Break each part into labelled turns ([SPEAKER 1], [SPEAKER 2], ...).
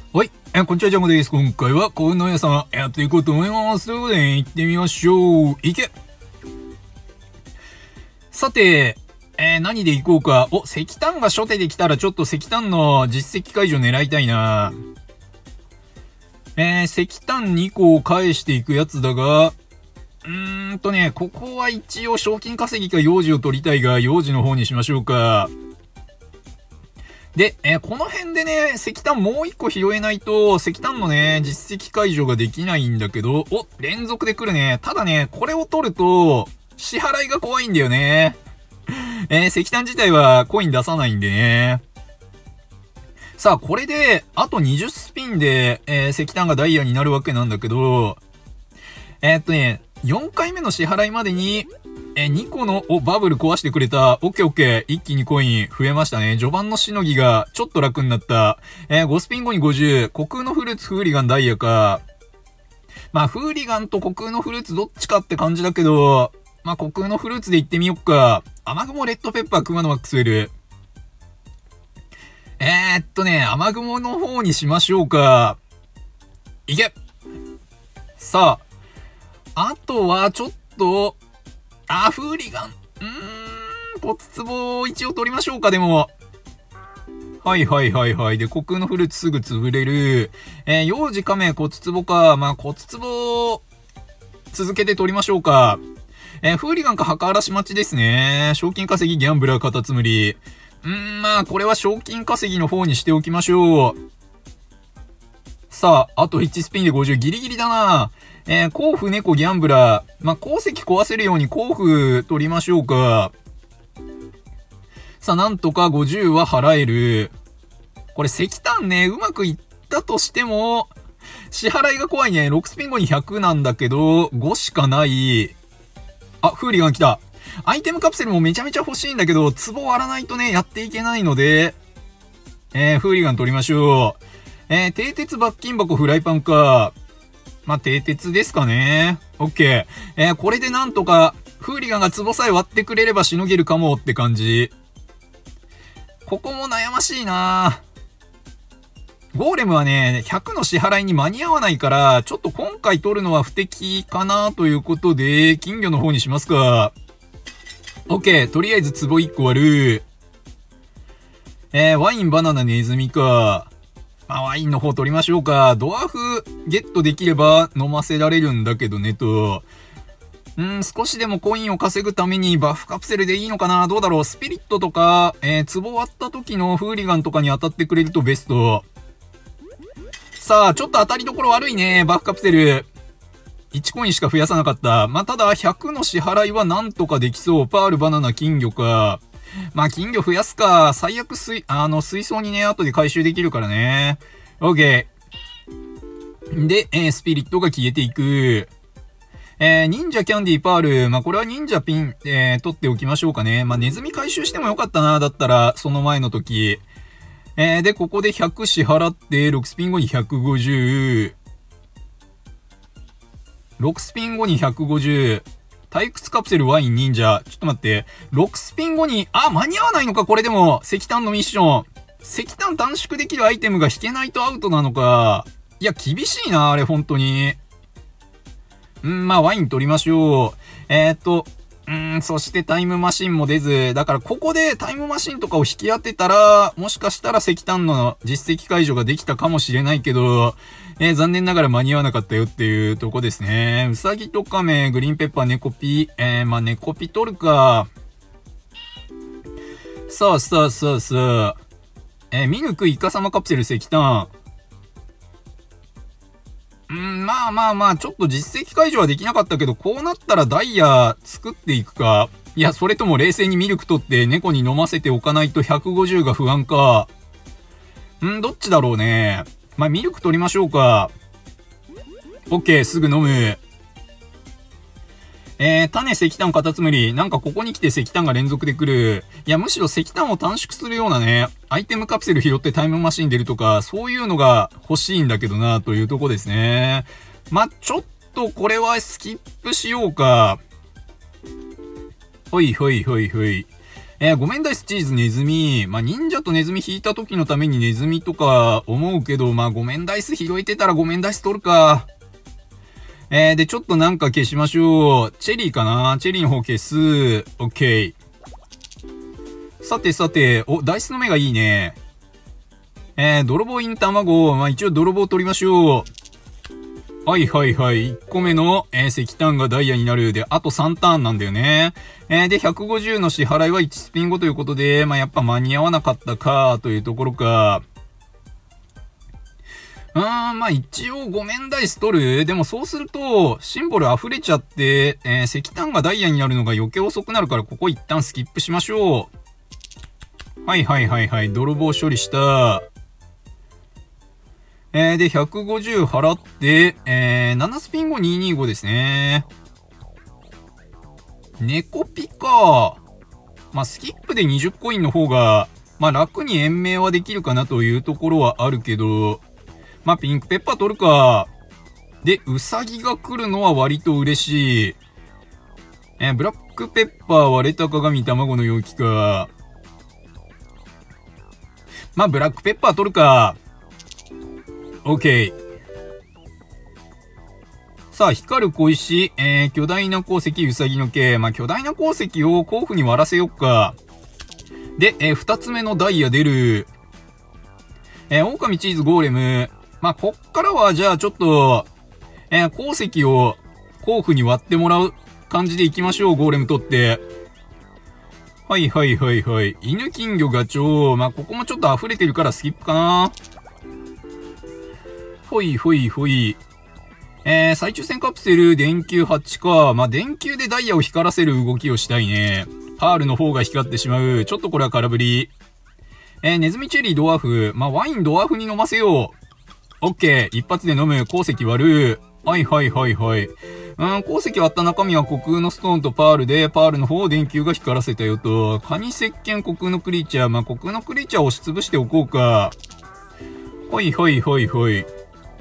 [SPEAKER 1] はい。こんにちは、ジャンゴです。今回は、幸運の皆さん、やっていこうと思います。ということで、行ってみましょう。いけ。さて、何で行こうか。石炭が初手できたら、ちょっと石炭の実績解除狙いたいな。石炭2個を返していくやつだが、ここは一応賞金稼ぎか幼児を取りたいが、幼児の方にしましょうか。で、この辺でね、石炭もう一個拾えないと、石炭のね、実績解除ができないんだけど、連続で来るね。ただね、これを取ると、支払いが怖いんだよね。石炭自体はコイン出さないんでね。さあ、これで、あと20スピンで、石炭がダイヤになるわけなんだけど、4回目の支払いまでに、2個の、バブル壊してくれた。オッケーオッケー。一気にコイン増えましたね。序盤のしのぎがちょっと楽になった。5スピン後に50。虚空のフルーツ、フーリガン、ダイヤか。まあ、フーリガンと虚空のフルーツどっちかって感じだけど、まあ、虚空のフルーツで行ってみよっか。雨雲、レッドペッパー、クマのマックスウェル。雨雲の方にしましょうか。いけ。さあ、あとはちょっと、フーリガン。骨壺を一応取りましょうか、でも。はい。で、虚空のフルーツすぐ潰れる。幼児亀骨壺か。まあ、骨壺、続けて取りましょうか。フーリガンか墓荒らし待ちですね。賞金稼ぎ、ギャンブラー、カタツムリ。まあ、これは賞金稼ぎの方にしておきましょう。さあ、あと1スピンで50。ギリギリだな。甲府猫ギャンブラー。まあ、鉱石壊せるように甲府取りましょうか。さあ、なんとか50は払える。これ石炭ね、うまくいったとしても、支払いが怖いね。6スピン後に100なんだけど、5しかない。フーリガン来た。アイテムカプセルもめちゃめちゃ欲しいんだけど、壺割らないとね、やっていけないので、フーリガン取りましょう。蹄鉄罰金箱フライパンか。まあ、蹄鉄ですかね。オッケー。これでなんとか、フーリガンが壺さえ割ってくれればしのげるかもって感じ。ここも悩ましいな。ゴーレムはね、100の支払いに間に合わないから、ちょっと今回取るのは不適かなということで、金魚の方にしますか。オッケー。とりあえず壺1個割る。ワイン、バナナ、ネズミか。まあ、ワインの方取りましょうか。ドワーフゲットできれば飲ませられるんだけどねと。少しでもコインを稼ぐためにバフカプセルでいいのかな。どうだろう。スピリットとか、壺割った時のフーリガンとかに当たってくれるとベスト。さあ、ちょっと当たりどころ悪いね。バフカプセル。1コインしか増やさなかった。まあ、ただ、100の支払いはなんとかできそう。パール、バナナ、金魚か。まあ、金魚増やすか。最悪水槽にね、後で回収できるからね。オッケー。で、スピリットが消えていく。忍者キャンディーパール。まあ、これは忍者ピン、取っておきましょうかね。まあ、ネズミ回収してもよかったな。だったら、その前の時。で、ここで100支払って、6スピン後に150。6スピン後に150。退屈カプセルワイン忍者。ちょっと待って。6スピン後に、間に合わないのかこれでも。石炭のミッション。石炭短縮できるアイテムが引けないとアウトなのか。いや、厳しいな、あれ、本当に。まあ、ワイン取りましょう。そしてタイムマシンも出ず。だから、ここでタイムマシンとかを引き当てたら、もしかしたら石炭の実績解除ができたかもしれないけど、残念ながら間に合わなかったよっていうとこですね。ウサギとカメ、グリーンペッパー、ネコピ、まあ、ネコピ取るか。さあ。ミルク、イカサマカプセル、石炭。まあ、ちょっと実績解除はできなかったけど、こうなったらダイヤ作っていくか。いや、それとも冷静にミルク取って猫に飲ませておかないと150が不安か。どっちだろうね。まあ、ミルク取りましょうか。オッケー、すぐ飲む。種石炭カタツムリ。なんかここに来て石炭が連続で来る。いや、むしろ石炭を短縮するようなね、アイテムカプセル拾ってタイムマシン出るとか、そういうのが欲しいんだけどな、というとこですね。まちょっとこれはスキップしようか。ほい。 ごめんダイスチーズネズミ。まあ、忍者とネズミ引いた時のためにネズミとか思うけど、まあ、ごめんダイス拾えてたらごめんダイス取るか。で、ちょっとなんか消しましょう。チェリーかな？チェリーの方消す。オッケー。さてさて、お、ダイスの目がいいね。泥棒イン卵。まあ、一応泥棒取りましょう。はいはいはい。1個目の、石炭がダイヤになる。で、あと3ターンなんだよね。で、150の支払いは1スピン後ということで、まあ、やっぱ間に合わなかったか、というところか。まあ一応ごめんダイス取る。でもそうすると、シンボル溢れちゃって、石炭がダイヤになるのが余計遅くなるから、ここ一旦スキップしましょう。はいはいはいはい。泥棒処理した。で、150払って、7スピン後225ですね。猫ピか。まあスキップで20コインの方が、まあ楽に延命はできるかなというところはあるけど、まあ、ピンクペッパー取るか。で、ウサギが来るのは割と嬉しい。ブラックペッパー割れた鏡卵の容器か。まあ、ブラックペッパー取るか。オッケー。さあ、光る小石、巨大な鉱石、ウサギの毛。まあ、巨大な鉱石を甲府に割らせよっか。で、二つ目のダイヤ出る。狼チーズゴーレム。まあ、こっからは、じゃあちょっと、鉱石を甲府に割ってもらう感じでいきましょう、ゴーレム取って。はいはいはいはい。犬金魚ガチョウ。まあ、ここもちょっと溢れてるからスキップかな。ほいほいほい。再抽選カプセル、電球8か。まあ、電球でダイヤを光らせる動きをしたいね。パールの方が光ってしまう。ちょっとこれは空振り。ネズミチェリードワーフ。まあ、ワインドワーフに飲ませよう。オッケー。一発で飲む。鉱石割る。はいはいはいはい。鉱石割った中身は虚空のストーンとパールで、パールの方を電球が光らせたよと。カニ石鹸虚空のクリーチャー。まあ、虚空のクリーチャーを押しつぶしておこうか。はいはいはいはい。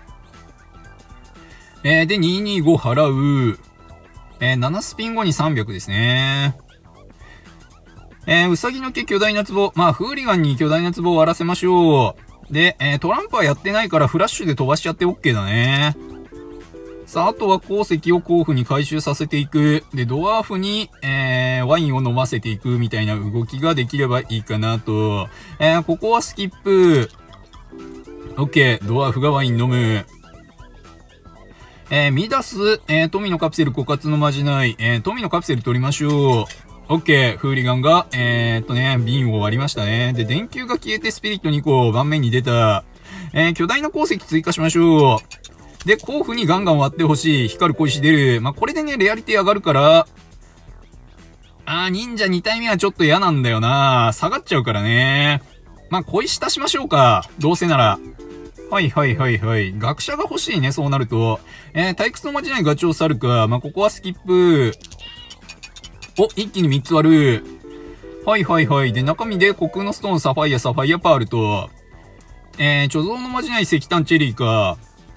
[SPEAKER 1] で、225払う。7スピン後に300ですね。ウサギの毛巨大な壺。まあ、フーリガンに巨大な壺を割らせましょう。で、トランプはやってないからフラッシュで飛ばしちゃって OK だね。さあ、あとは鉱石を甲府に回収させていく。で、ドワーフに、ワインを飲ませていくみたいな動きができればいいかなと。ここはスキップ。OK。ドワーフがワイン飲む。ミダス、富のカプセル枯渇のまじない。富のカプセル取りましょう。OK。フーリガンが、瓶を割りましたね。で、電球が消えてスピリット2個、盤面に出た。巨大な鉱石追加しましょう。で、甲府にガンガン割ってほしい。光る小石出る。まあ、これでね、レアリティ上がるから、忍者2体目はちょっと嫌なんだよな。下がっちゃうからね。まあ、小石足しましょうか。どうせなら。はいはいはいはい。学者が欲しいね、そうなると。退屈のまじないガチョウ猿か。まあ、ここはスキップ。お、一気に3つ割る。はいはいはい。で、中身で虚空のストーン、サファイア、サファイア、パールと、貯蔵のまじない石炭チェリーか。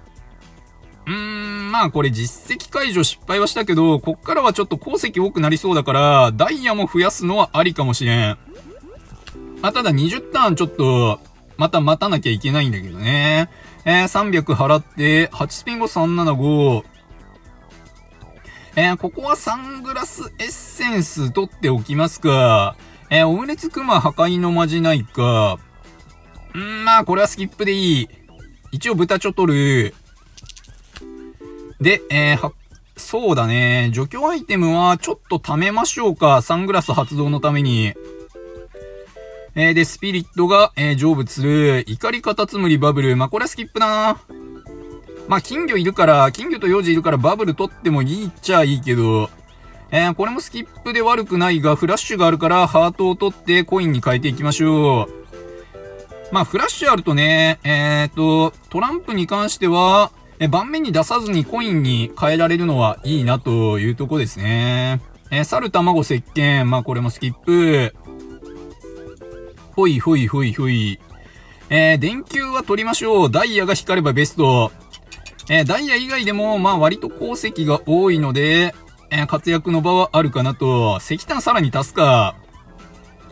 [SPEAKER 1] まあこれ実績解除失敗はしたけど、こっからはちょっと鉱石多くなりそうだから、ダイヤも増やすのはありかもしれん。まあただ20ターンちょっと、また待たなきゃいけないんだけどね。300払って、8スピン後375。ここはサングラスエッセンス取っておきますか。オムレツクマ破壊のまじないか。まあこれはスキップでいい。一応豚ちょ取る。で、そうだね。除去アイテムはちょっと貯めましょうか。サングラス発動のために。で、スピリットが、成仏する。怒りカタツムリバブル。まあ、これはスキップだな。まあ、金魚いるから、金魚と幼児いるからバブル取ってもいいっちゃいいけど、これもスキップで悪くないが、フラッシュがあるからハートを取ってコインに変えていきましょう。まあ、フラッシュあるとね、トランプに関しては、盤面に出さずにコインに変えられるのはいいなというとこですね。猿卵石鹸。まあこれもスキップ。ほいほいほいほい。電球は取りましょう。ダイヤが光ればベスト。ダイヤ以外でもまあ割と鉱石が多いので、活躍の場はあるかなと。石炭さらに足すか。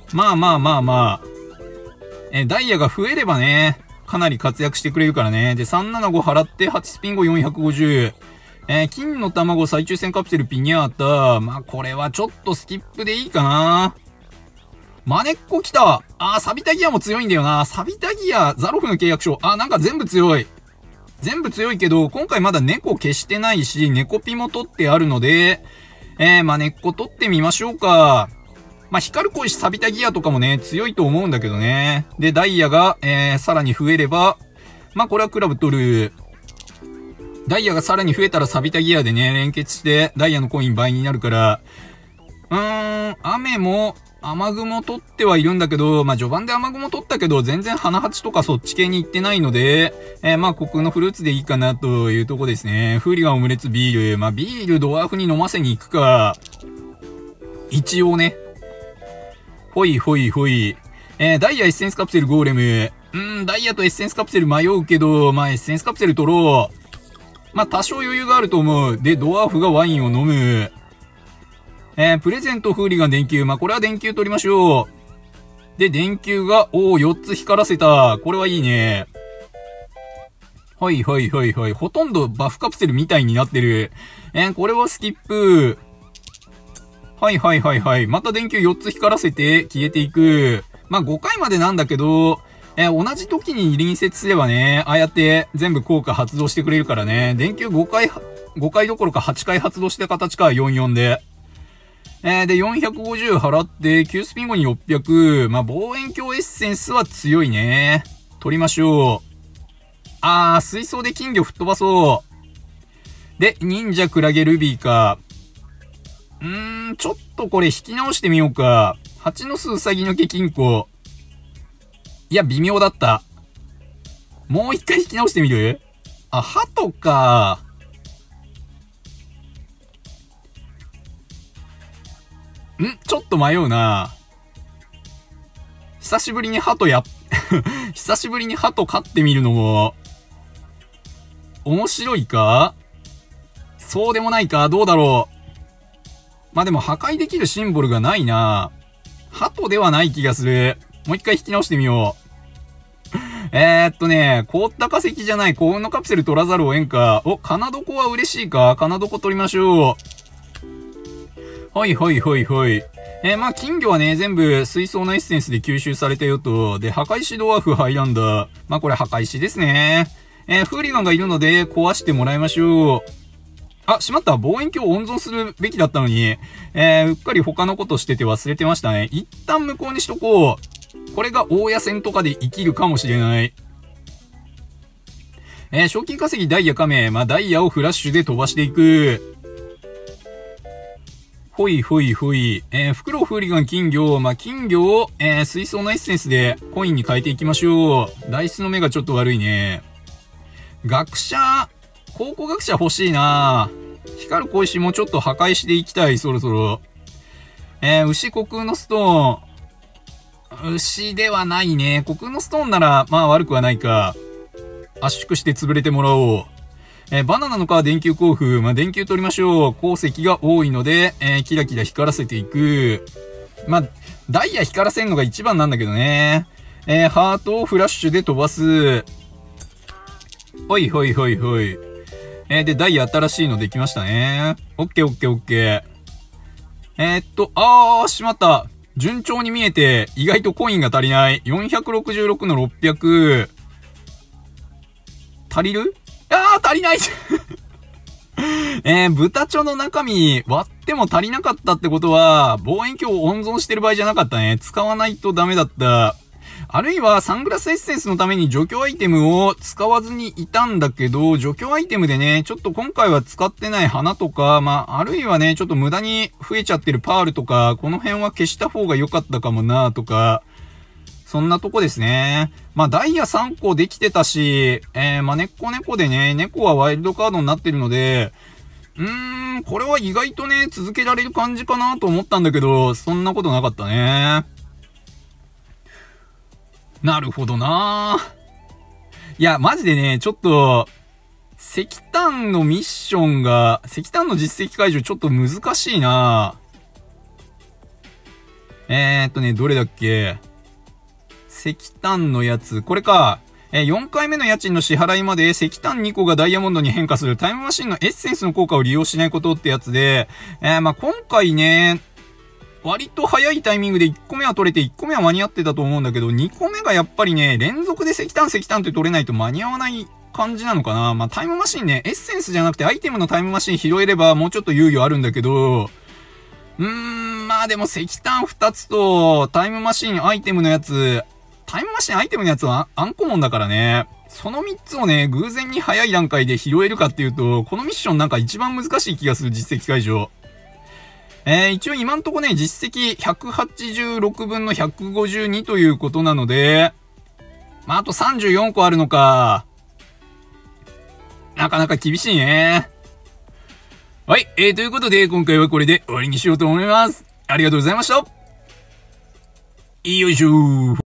[SPEAKER 1] まあまあまあまあ。ダイヤが増えればね、かなり活躍してくれるからね。で、375払って、8スピン後450。金の卵再抽選カプセルピニャータ。まあ、これはちょっとスキップでいいかな。マネッコ来た。サビタギアも強いんだよな。サビタギア、ザロフの契約書。なんか全部強い。全部強いけど、今回まだ猫消してないし、猫ピも取ってあるので、マネッコ取ってみましょうか。まあ、光る小石サビタギアとかもね、強いと思うんだけどね。で、ダイヤが、さらに増えれば、まあ、これはクラブ取る。ダイヤがさらに増えたらサビタギアでね、連結して、ダイヤのコイン倍になるから、雨も、雨雲取ってはいるんだけど、まあ、序盤で雨雲取ったけど、全然花鉢とかそっち系に行ってないので、まあ、虚空のフルーツでいいかなというとこですね。フーリガンオムレツビール。まあ、ビールドワーフに飲ませに行くか。一応ね。ほいほいほい。ダイヤエッセンスカプセルゴーレム。ダイヤとエッセンスカプセル迷うけど、まあ、エッセンスカプセル取ろう。まあ、多少余裕があると思う。で、ドワーフがワインを飲む。プレゼントフーリガン電球。まあ、これは電球取りましょう。で、電球が、4つ光らせた。これはいいね。はいはいはいはい。ほとんどバフカプセルみたいになってる。これはスキップ。はいはいはいはい。また電球4つ光らせて消えていく。まあ、5回までなんだけど、同じ時に隣接すればね、ああやって全部効果発動してくれるからね。電球5回どころか8回発動した形か、44で。で、450払って、9スピン後に600。まあ、望遠鏡エッセンスは強いね。取りましょう。水槽で金魚吹っ飛ばそう。で、忍者クラゲルビーか。ちょっとこれ引き直してみようか。蜂の巣ウサギの毛金庫。いや、微妙だった。もう一回引き直してみる？鳩か。ちょっと迷うな。久しぶりに鳩久しぶりに鳩飼ってみるのも、面白いか？そうでもないか？どうだろう。まあ、でも破壊できるシンボルがないな。鳩ではない気がする。もう一回引き直してみよう。凍った化石じゃない幸運のカプセル取らざるを得んか。カナドコは嬉しいか？カナドコ取りましょう。はいはいはいはい。まあ、金魚はね、全部水槽のエッセンスで吸収されたよと。で、破壊石ドワーフハイランダー。まあ、これ破壊石ですね。フーリガンがいるので壊してもらいましょう。しまった。望遠鏡を温存するべきだったのに、うっかり他のことしてて忘れてましたね。一旦無効にしとこう。これが大野戦とかで生きるかもしれない。賞金稼ぎダイヤ亀。まあ、ダイヤをフラッシュで飛ばしていく。ほいほいほい。フクロウフーリガン金魚。まあ、金魚を、水槽のエッセンスでコインに変えていきましょう。ダイスの目がちょっと悪いね。学者、考古学者欲しいな。光る小石もちょっと破壊していきたい、そろそろ。牛虚空のストーン。牛ではないね。虚空のストーンなら、まあ悪くはないか。圧縮して潰れてもらおう。バナナの皮電球交付。まあ電球取りましょう。鉱石が多いので、キラキラ光らせていく。まあ、ダイヤ光らせるのが一番なんだけどね。ハートをフラッシュで飛ばす。ほいほいほいほい。で、ダイヤ新しいのできましたね。オッケーオッケーオッケー。しまった。順調に見えて、意外とコインが足りない。466の600。足りる？足りない豚腸の中身割っても足りなかったってことは、望遠鏡を温存してる場合じゃなかったね。使わないとダメだった。あるいはサングラスエッセンスのために除去アイテムを使わずにいたんだけど、除去アイテムでね、ちょっと今回は使ってない花とか、まあ、あるいはね、ちょっと無駄に増えちゃってるパールとか、この辺は消した方が良かったかもなとか、そんなとこですね。まあ、ダイヤ3個できてたし、まあ、猫でね、猫はワイルドカードになってるので、これは意外とね、続けられる感じかなと思ったんだけど、そんなことなかったね。なるほどなぁ。いや、マジでね、ちょっと、石炭のミッションが、石炭の実績解除ちょっと難しいなぁ。 どれだっけ？石炭のやつ。これか。4回目の家賃の支払いまで石炭2個がダイヤモンドに変化するタイムマシンのエッセンスの効果を利用しないことってやつで、まあ、今回ね、割と早いタイミングで1個目は取れて1個目は間に合ってたと思うんだけど、2個目がやっぱりね、連続で石炭って取れないと間に合わない感じなのかな。まあ、タイムマシンね、エッセンスじゃなくてアイテムのタイムマシン拾えればもうちょっと猶予あるんだけど、まあでも石炭2つとタイムマシンアイテムのやつ、タイムマシンアイテムのやつはアンコモンだからね。その3つをね、偶然に早い段階で拾えるかっていうと、このミッションなんか一番難しい気がする、実績解除。一応今んとこね、実績186分の152ということなので、まあ、あと34個あるのか。なかなか厳しいね。はい、ということで、今回はこれで終わりにしようと思います。ありがとうございました。よいしょー。